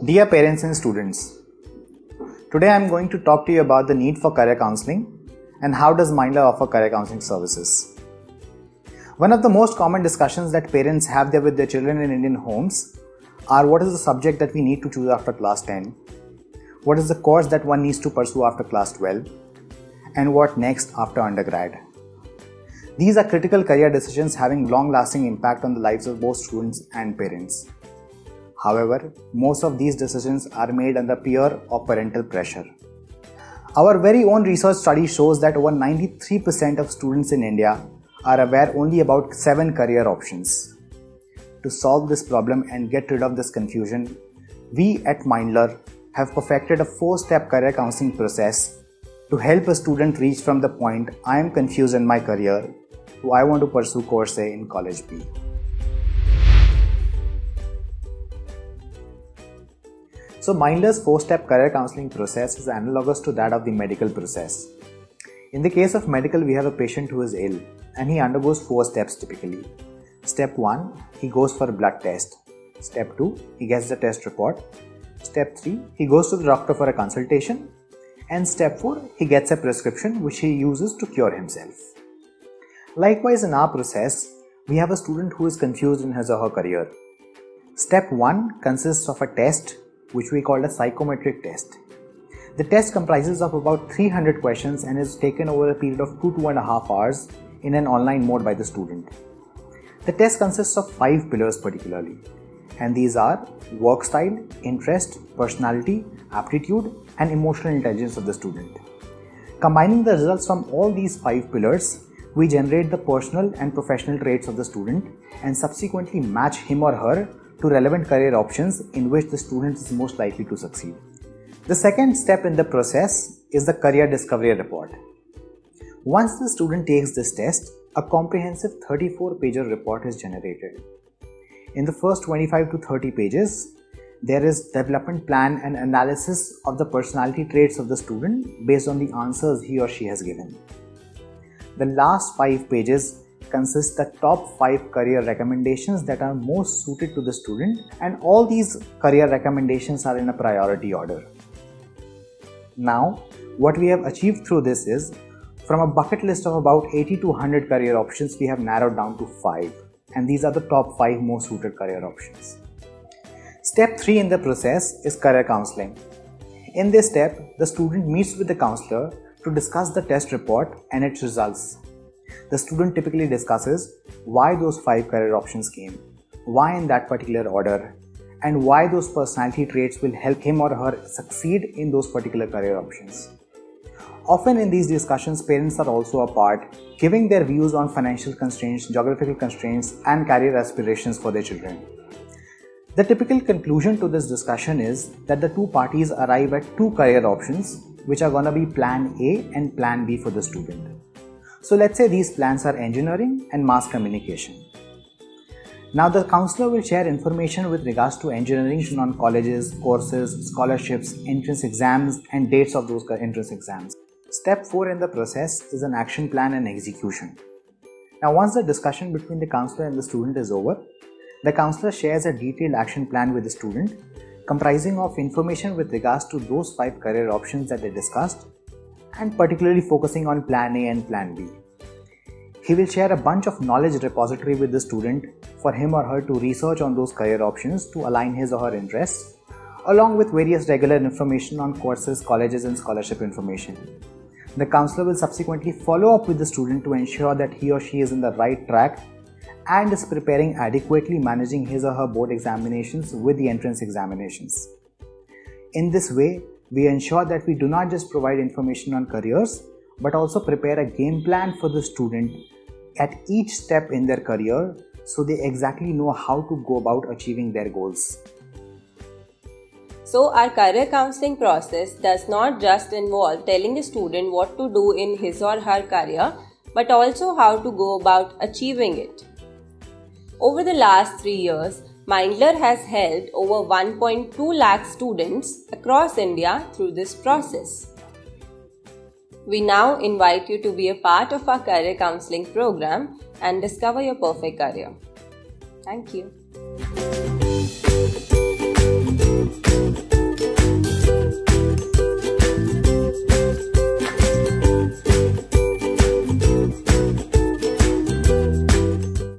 Dear parents and students, today I am going to talk to you about the need for career counselling and how does Mindler offer career counselling services. One of the most common discussions that parents have there with their children in Indian homes are what is the subject that we need to choose after class 10, what is the course that one needs to pursue after class 12, and what next after undergrad. These are critical career decisions having long-lasting impact on the lives of both students and parents. However, most of these decisions are made under peer or parental pressure. Our very own research study shows that over 93% of students in India are aware only about 7 career options. To solve this problem and get rid of this confusion, we at Mindler have perfected a 4-step career counseling process to help a student reach from the point I am confused in my career to I want to pursue course A in college B. So Mindler's 4-step career counseling process is analogous to that of the medical process. In the case of medical, we have a patient who is ill and he undergoes 4 steps typically. Step 1, he goes for a blood test. Step 2, he gets the test report. Step 3, he goes to the doctor for a consultation. And step 4, he gets a prescription which he uses to cure himself. Likewise, in our process, we have a student who is confused in his or her career. Step 1 consists of a test which we call a psychometric test. The test comprises of about 300 questions and is taken over a period of 2 to 2.5 hours in an online mode by the student. The test consists of 5 pillars particularly, and these are work style, interest, personality, aptitude, and emotional intelligence of the student. Combining the results from all these 5 pillars, we generate the personal and professional traits of the student and subsequently match him or her to relevant career options in which the student is most likely to succeed. The second step in the process is the career discovery report. Once the student takes this test, a comprehensive 34-pager report is generated. In the first 25 to 30 pages, there is development plan and analysis of the personality traits of the student based on the answers he or she has given. The last 5 pages consist the top 5 career recommendations that are most suited to the student, and all these career recommendations are in a priority order. Now, what we have achieved through this is, from a bucket list of about 80 to 100 career options, we have narrowed down to 5, and these are the top 5 most suited career options. Step 3 in the process is career counseling. In this step, the student meets with the counselor to discuss the test report and its results. The student typically discusses why those 5 career options came, why in that particular order, and why those personality traits will help him or her succeed in those particular career options. Often in these discussions, parents are also a part, giving their views on financial constraints, geographical constraints, and career aspirations for their children. The typical conclusion to this discussion is that the two parties arrive at 2 career options, which are going to be Plan A and Plan B for the student. So let's say these plans are engineering and mass communication. Now the counselor will share information with regards to engineering on colleges, courses, scholarships, entrance exams, and dates of those entrance exams. Step 4 in the process is an action plan and execution. Now once the discussion between the counselor and the student is over, the counselor shares a detailed action plan with the student comprising of information with regards to those 5 career options that they discussed, and particularly focusing on Plan A and Plan B. He will share a bunch of knowledge repository with the student for him or her to research on those career options to align his or her interests, along with various regular information on courses, colleges, and scholarship information. The counselor will subsequently follow up with the student to ensure that he or she is in the right track and is preparing adequately, managing his or her board examinations with the entrance examinations. In this way, we ensure that we do not just provide information on careers, but also prepare a game plan for the student at each step in their career so they exactly know how to go about achieving their goals. So our career counseling process does not just involve telling a student what to do in his or her career, but also how to go about achieving it. Over the last 3 years, Mindler has helped over 1.2 lakh students across India through this process. We now invite you to be a part of our career counseling program and discover your perfect career. Thank you.